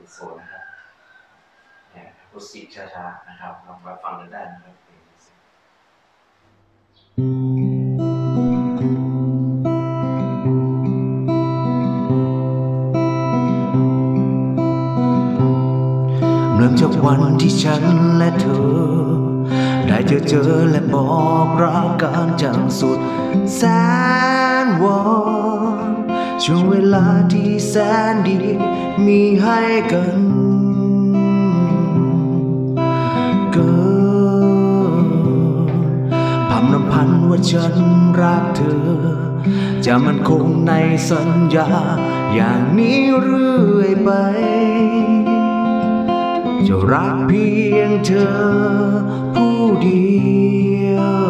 โซนนะครับเนี่ยพูดสิช้าๆนะครับลองมาฟังกันได้นะครับเริ่มจากวันที่ฉันและเธอได้เจอและบอกรักกันจังสุดแสนหวานช่วงเวลาที่แสนดีมีให้กันเกินพำรำพันว่าฉันรักเธอจะมั่นคงในสัญญาอย่างนี้เรื่อยไปจะรักเพียงเธอผู้เดียว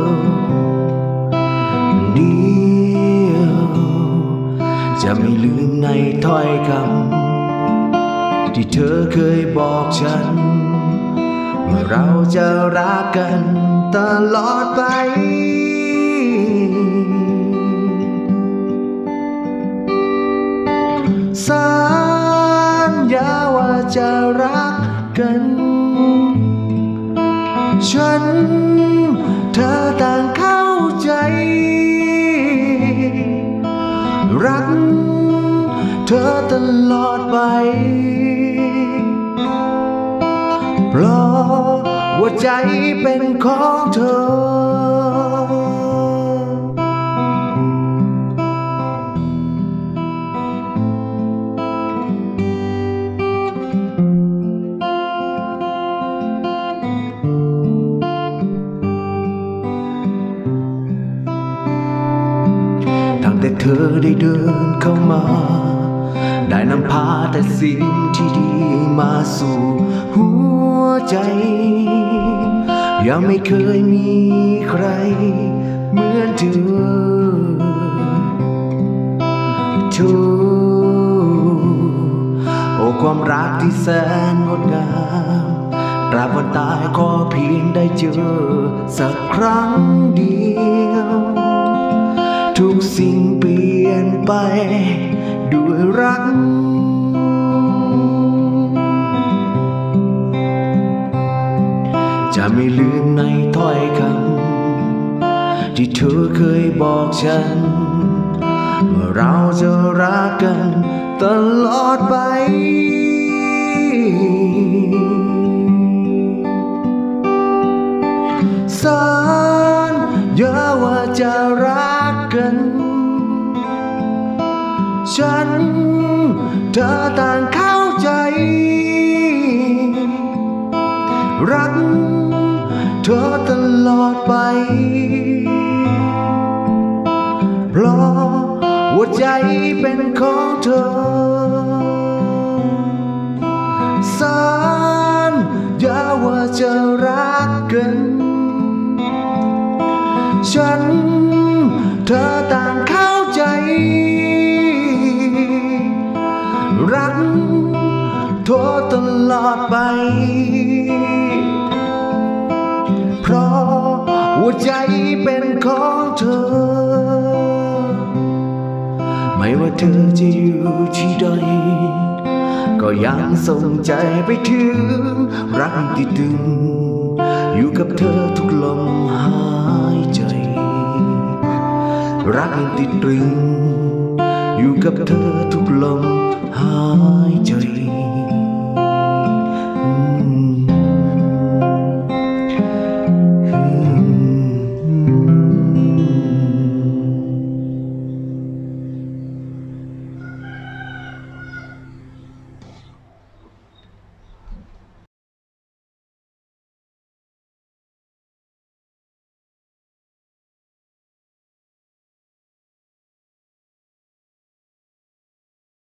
จะไม่ลืมในถ้อยคำที่เธอเคยบอกฉันว่าเราจะรักกันตลอดไปสัญญาว่าจะรักกันฉันเธอต่างเข้าใจรักเธอตลอดไปเพราะว่าใจเป็นของเธอแต่เธอได้เดินเข้ามาได้นำพาแต่สิ่งที่ดีมาสู่หัวใจยังไม่เคยมีใครเหมือนเธอโอ้ความรักที่แสนงดงามตราบวันตายขอเพียงได้เจอสักครั้งเดียวทุกสิ่งเปลี่ยนไปด้วยรักจะไม่ลืมในถ้อยคำที่เธอเคยบอกฉันว่าเราจะรักกันตลอดไปสัญญาว่าจะรักกันฉันเธอต่างเข้าใจรักเธอตลอดไปเพราะหัวใจเป็นของเธอสัญญาว่าจะรักกันฉันเธอต่างเข้าใจรักเธอตลอดไปเพราะหัวใจเป็นของเธอไม่ว่าเธอจะอยู่ที่ใดก็ยังส่งใจไปถึงรักที่ตึงอยู่กับเธอทุกลมหายใจรักที่ตรึงอยู่กับเธอทุกลม